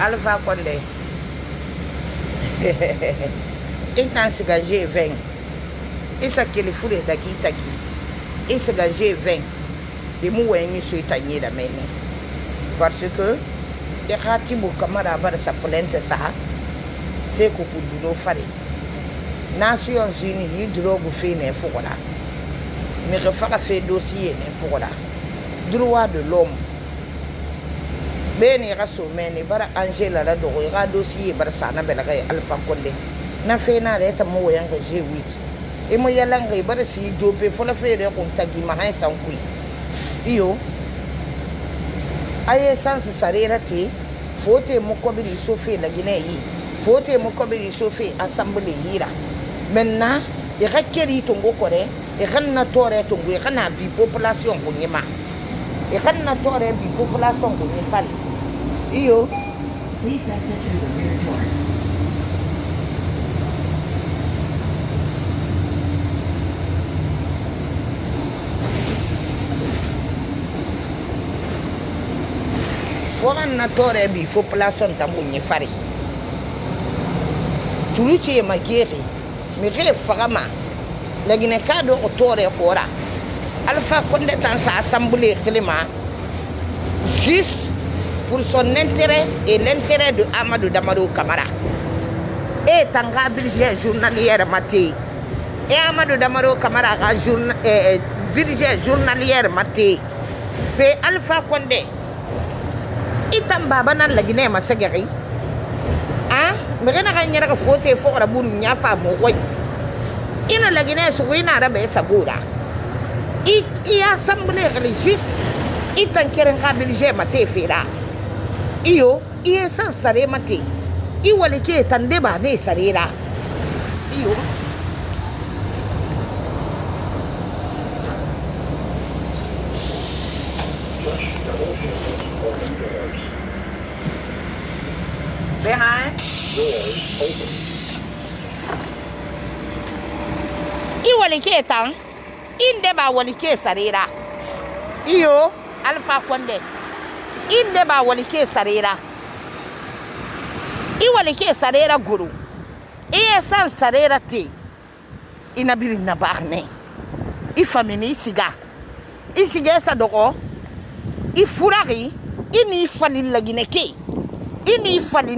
Alpha Conde. Intan siga G20. Isa kele fure dagi tagi. Isa ga G20. De moueni suita da meni. Parce que de khati bu kamara bar sa plainte ça. C'est ko kuduno fare. Nations Unies yi drogue fait ne fokola. Mais refaka fait dossier ne fokola. Droit de l'homme. Beni raso meni bara Angela la dogo ga dossier bar sana belaga Alpha Conde. Na fe na reta mo yanga G8. E mo yalanga bara si dope fola fe de ko tagi ma han san kui. Iyo aye sans sarera te fote mo ko bi so fe la Guinée. Fote mo ko bi so fe assemblée yira. Maintenant, il y a des gens qui ont des populations qui ont des populations qui ont iyo please exit through the rear door. Foran na tore bi population tambunye fari. Tuluchi mageri. Mais je fagama la Guinée cadre autour et fora Alpha Conde dans sa assemblée climat juste pour son intérêt et l'intérêt de Amadou Damaro Camara et tanga budget journalière maté et Amadou Damaro Camara budget journalière maté pe Alpha Conde itamba banan la Guinée masagari mais on a gagné la faute et fort à Bourgna femme au roi. Il a la Guinée sur une arabe et sa goura. Il a assemblé religieuse. Il t'en a un budget maté fait là. Il est sans saré maté. Il va les qui est en débat né saré là. Behind. Iwalike tang inde ba walike sarira iyo Alpha Conde inde ba walike sarira iwalike sarira guru iya san sarira te inabiri na barne ifamini isiga sa doko ifurari ini fali la Guinée ini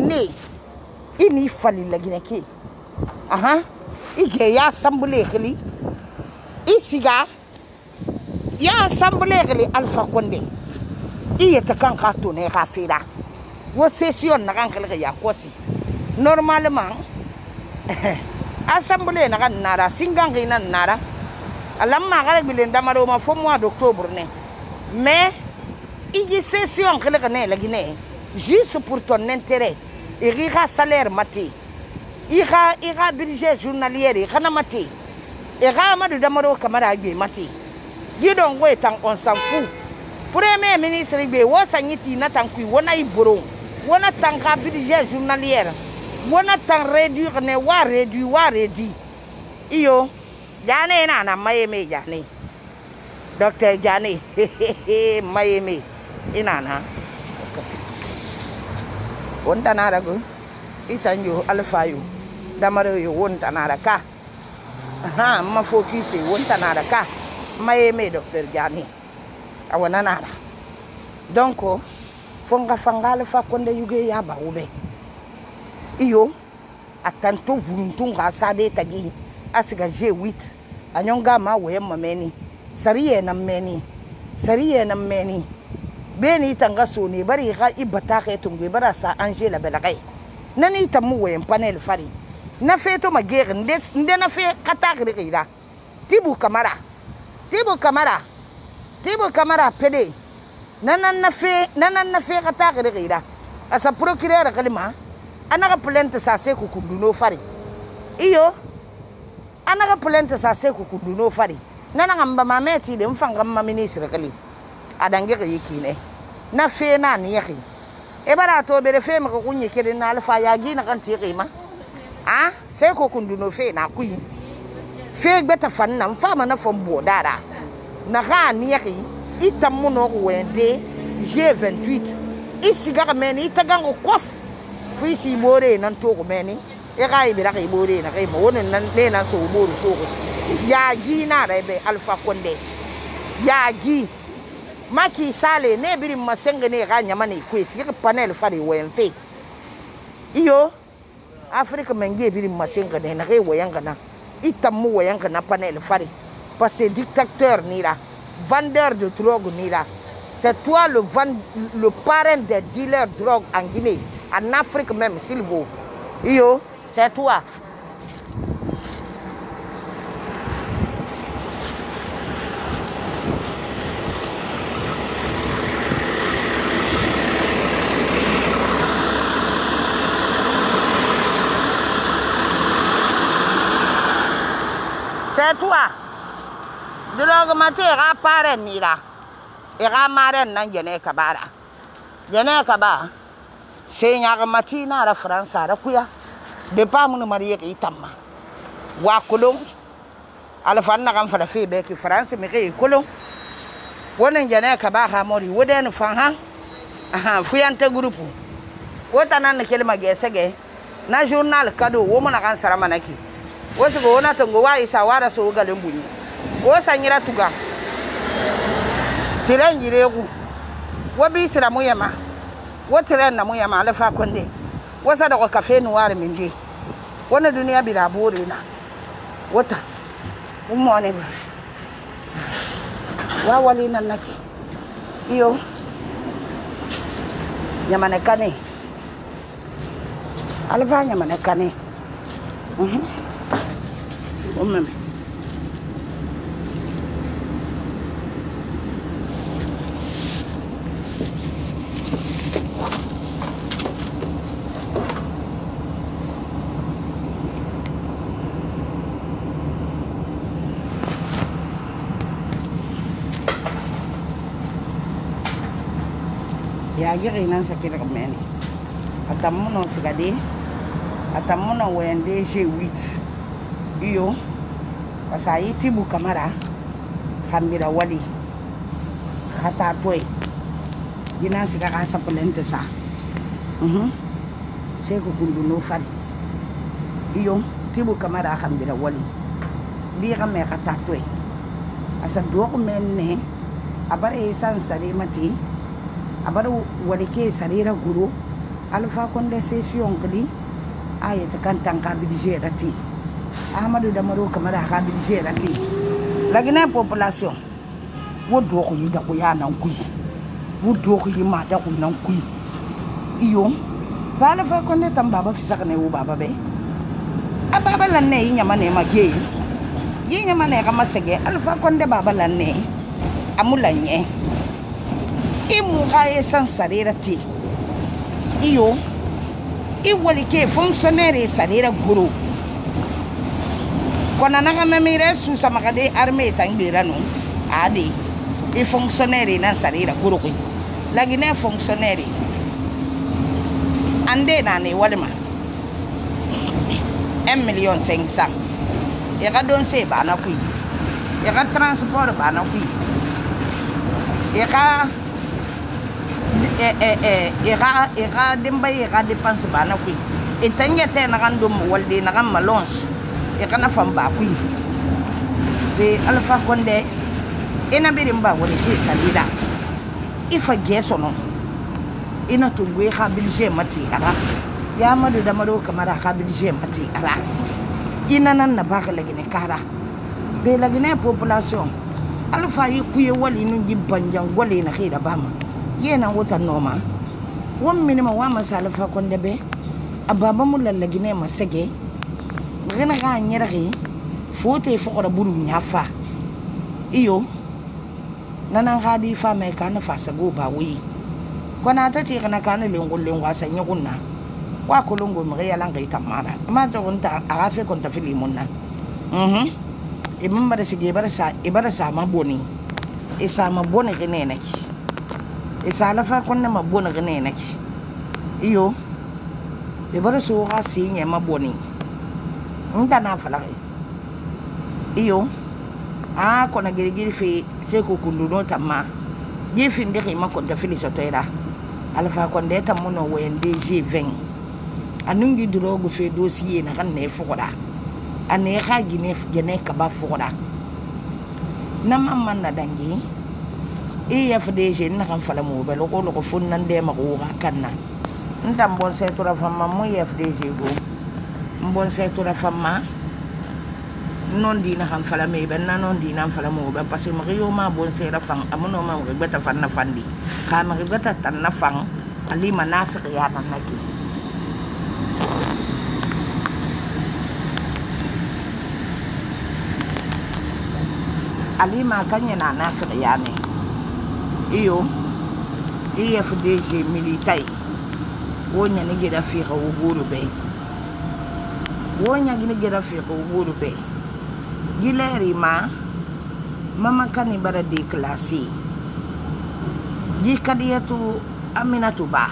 fali la Guinée aha ige ya assemblée khili isiga ya assemblée khili Alpha Conde iye ta kan ka to ne ka fira wo session na kan khili ya kosi normalement assemblée na kan nara singangi na nara alamma ga bilen damaro ma fo mois d'octobre ne mais ige session khili ne la Guinée juste pour ton intérêt et rira salaire maté ira budget journalier ira maté ira Amadou Damaro Camara gbe maté gidon go etan on s'en fout premier ministre gbe wo sanyiti na tankui wona iboro wona tanka budget journalier wona tan réduire ne wa réduit iyo jane na mayeme jane docteur jane mayeme inana wonta nara go itanyo Alpha yu Damaro yu wonta nara ka ma focus wonta nara ka mayeme docteur Jani awana nara donc fonga fangale Alpha Conde yuge ya ba ube iyo atanto vuruntunga sade tagi asiga G8 anyonga ma we mameni sariye na meni beni tanga soni bari ga ibata ke tungu bara sa Angela belagai nani tamu we panel fari na feto magere nde na fe katakre ira tibu kamara pede nanan na fe katakre ira asa procureur kalima anaka plainte sa se ku kunduno fari iyo anaka plainte sa se ku kunduno fari nana ngamba mameti de mfanga ma ministre kali adange yikine na fe na niyaki e bara to bere fe mako kunye kede na Alpha ya gi na kan tiqima se ko kunduno fe na kuyi fe gbeta fanna mfama na fombo dara na ga niyaki itamuno wende G28 isiga meni itagango kof Fui si bore nan to ko meni. E ga ibira ka bore na kai mo wonen nan le na so bore to ko. Ya gi na da be Alpha Conde. Ya gi. Maki sale ne biri masenga ne ga nyama ne kweti ke panel fari wenfe. Iyo Afrique menge biri masenga ne na kai wayanga na. Itamu wayanga na panel fari. Parce que dictateur ni là, vendeur de drogue ni là. C'est toi le parrain des dealers de drogue en Guinée, en Afrique même, s'il vous. Yo, c'est toi. C'est toi. De l'augmenter, il parrain ni là. Il marraine nan jene kabara. Jene kaba. C'est une matina à la France à la kuya. De pas mon marié qui tamma. Wa kolon. À la fin n'a pas fait fille qui France mais qui kolon. Wonen jene kaba ha mori woden fanha. Aha fuyante groupe. Wota nan kelma gesege. Na journal cadeau wo mona kan saramanaki. Wosi go na tongo wa isa wara so galembuni. Wo sanyira tuga. Tiren jireku. Wo bi sira muyama. Wo tiren na muyama Alpha Conde. Wo sa da ko cafe noir mindi. Wona duniya bi da bore na. Wota. Umone ba. Wa wali nan naki. Iyo. Nyamane kane. Alpha nyamane kane. Umeme. Ya giri nan sakira kameni. Atamuno sigadi. Atamuno wende G8. Iyo. Pasai tibu kamara. Kambira wali. Kata toy. Gina sika kasa polente sa. Seko kunduno fari. Iyo. Tibu kamara kambira wali. Dia me kata toy. Asa doko menne. Abare san sari mati. Abare wali ke sarira guru. Alpha Conde session kali. Ayat kantang kabidje rati. Amadou Damaro kamara kabidje rati. Lagi na population. Wodo ko yida ko ya nan kui. Wodo ko yima da ko nan kui. Iyo. Ba Alpha Conde tam baba fisaka ne wo baba be. Ababa lanne yinyama ne mage. Yinyama ne kama sege Alpha Conde baba lanne. Amulanye. Imu gaye san sarerati. Iyo. Iwali ke fonctionnaire sarera guru. Kona nanga memire su sama kade armée tangira no. Adi. I fonctionnaire na sarera guru ko. Lagi ne fonctionnaire. Ande na ne walima. 1,500,000. Ya ka don se ba na kui. Ya ka transport ba na kui. Ya ka ira demba ira dépense bana kui etanya te na kandum walde na kam malonge e kana famba kui be Alpha Conde ina birimba woni ke salida ifa gesono ina tungwe khabilje mati ara ya madu da mado kamara khabilje mati ara ina nan na baka lagine kara be lagine population Alpha yi kuye wali nu jibbanjang wali na khira bama yena wota noma won minima wa masala Alpha Conde be ababa mu lallagine masege ngena ga nyirahi fote fokora buru nyafa iyo nanan hadi fa me kana fa sago ba wi kona tati kana kana lengollen wasa nyakunna wa kolongo mre yalan ga itamara ma to gonta agafe konta filimunna imamba da sige barasa maboni isa maboni gene naki isa Alpha Conde maboni gene naki iyo ibaraso ga sinye maboni nta na falaki iyo kona girigiri fe seko kunduno tamma jefin de ma konta filisa toira Alpha Conde tamuno wende G20 anungi drogue fe dossier na kan ne fokoda ane kha gine kaba fokoda na mamman na dangi FDG na kan fala mo be loko funnan de mako kanna ndam bon se tura fama mo FDG go bon se tura fama non di na kan fala me be na non di na fala mo be parce que mo ma bon se ra fang amono ma mo beta fanna fandi ka ma beta tan na fang ali manafiq ya na naki ali ma kanya na nafiq ya ne iyo FDG militai wonya ni gida fi ko buru be wonya gina gida fi ko buru be gileri ma mama kani bara de klasi gi kadiyatu aminatu ba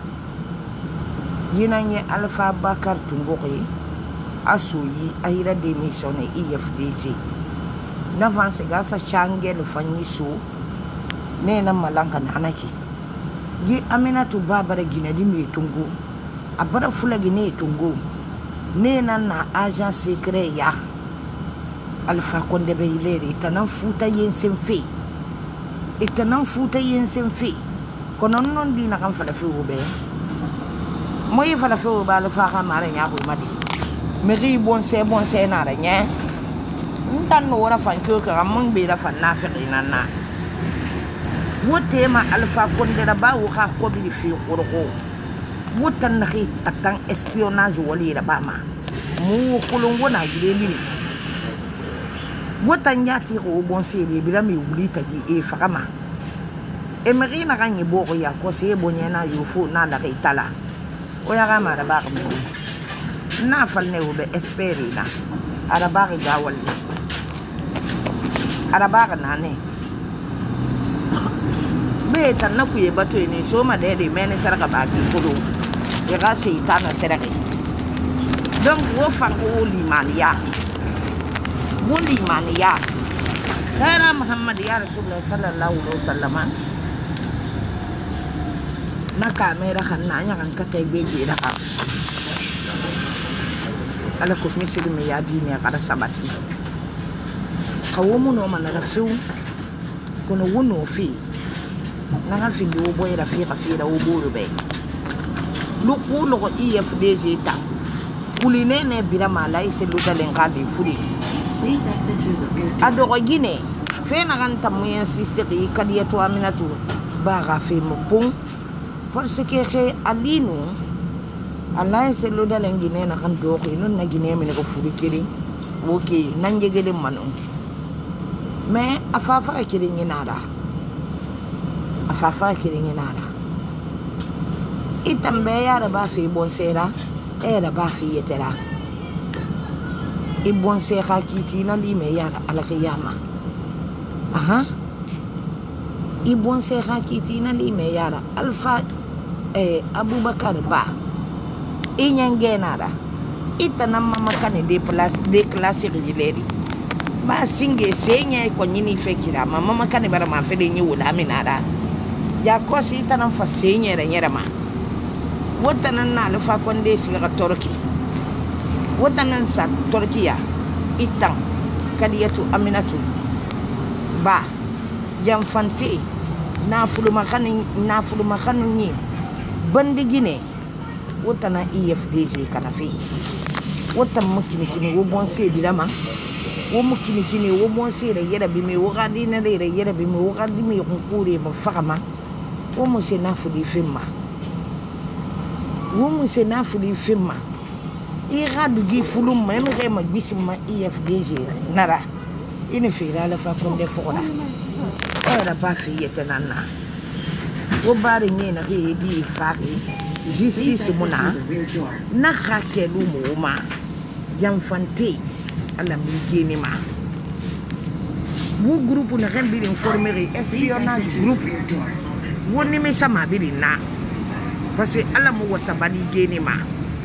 yinanye alfa bakar tungoki asuyi ahira démissionné FDG n'avance gasa changel fanyisu nena malanka nanaki gi aminatu ba bara gina di me tungo abara fula gine tungo nena na agent secret ya alfa Conde be ileri tanan futa yensen fe itanan futa yensen fe kono non di na kan fala fe obe moy fala fe obe alfa ka mara nya ko madi meri bon se na ra nya ntan no wara fan ko ka mon be da fan na fe na wote ma alfa Conde da ba wo ka ko bi fi qorko wotan na khit atan espionnage wali da ba ma mu kulungo na gile ni wotan yati ko bon se be bila mi wuli tagi e fakama e meri na kan yebo ya ko se bonya na yufu na da itala o ya ga ma da ba ko na fal ne wo be esperi na ara ba ga wal ara ba na ne be tan na ku ye bato ni so ma de mene saraka ba ki ko ya ga se itana serake donc wo fan ko limaniya Bundi mania Dara Muhammad ya Rasulullah sallallahu alaihi wasallam na kamera kan na nya kan katay beji da ka ala ko misili me ya dini kada sabati kawomu no man na fiu kono wono fi na ga fi do boy rafiqa fi da uburu be lu ko lo FDG ta kuline ne bira malai se lu dalen ka be furi adoro Guinée fe na kan tamuyen sisteri kadiyatu aminatu ba ga fe mo bon parce que alinu Allah se lo dalen Guinée na kan do ko non na Guinée mi ko furi kiri woke nan jegele manu mais afafa kiri nginara itambe ya da ba fe bon sera era ba fi yetera ibon se hakiti na lime yara alqiyama aha ibon se hakiti na lime yara alfa abubakar ba inyangenara itana mama kane de classe rileri ba singe senya ko nyini fekira mama kane bara ma fede nyi wala minara ya ko si itana fa senya nyera ma wotanan na alfa Conde siga torki wotanan sa Turkiya itang kadiyatu aminatu ba yam fante na fuluma khanu ni bandi Guinée wotana FDG kana fi wotam mukini wo bon se dilama wo mukini wo bon se re yera bi me wo gadi na re yera bi me wo gadi me ko kure ma fakama wo mo se na fudi fimma iradu gi fulum même rema bisima FDG nara ine fira la fa Conde fola era ba fi yetanana wo bari ni na di faki justice muna na hakelu mo jam fante ala mi geni ma bu groupe na rembi informer espionnage groupe woni me sama biri na parce que ala mo wasabali geni ma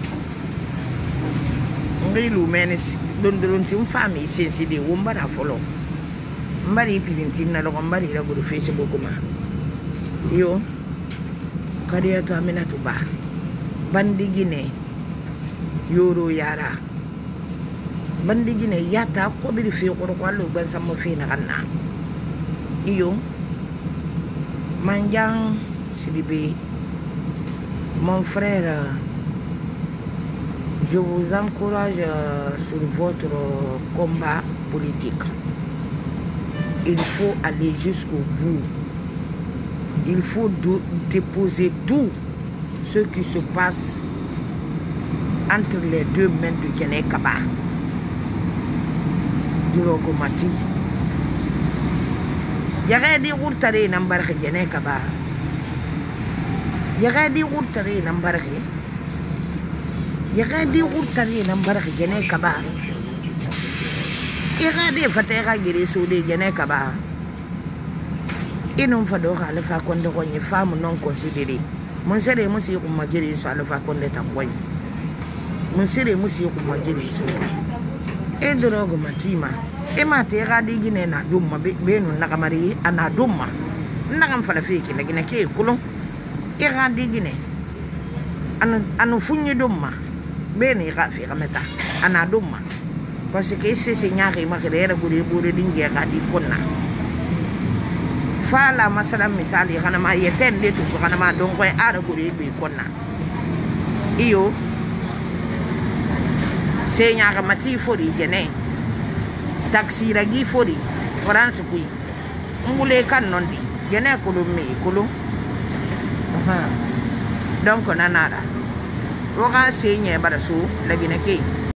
ngilu menes don tim fami sensi de wombara folo mbari pirintin na lo mbari la go Facebook ma yo kadiya to aminatu ba bandi Guinée yoro yara bandi Guinée yata ko bi fi ko lo ban sama fi na kanna iyo Manjang Sidibé, mon frère, je vous encourage sur votre combat politique. Il faut aller jusqu'au bout. Il faut déposer tout ce qui se passe entre les deux mains du Guinée Kaba. Du Rogomati. Yaga di urtare nambar ke Guinée Kaba. Yaga di urtare nambar ke. Yaga di urtare nambar ke Guinée Kaba. Yaga di fatera giri sudi Guinée Kaba. Inum fadora le fa Conde ko ni femme non considérée. Mon sere musi ko magiri so le fa Conde tamboy. Mon sere musi ko magiri so. E drogo matima. E matera di Guinée na dumma benu nakamari ana dumma. Nakam fala fiki la Guinée ke kulon. E ra di Guinée. Anu funyi dumma. Beni ra fi kameta. Ana dumma. Parce que c'est signari makere guri buri dinge ra di konna. Fala masala misali kana ma yetende tu kana ma dongo e ara guri bi konna. Iyo senya ka mati fori Guinée. Taxi ragi fori France kui ngule kan nondi Guinée kulu mi kulu donc nanara roga senya barasu la Guinée ke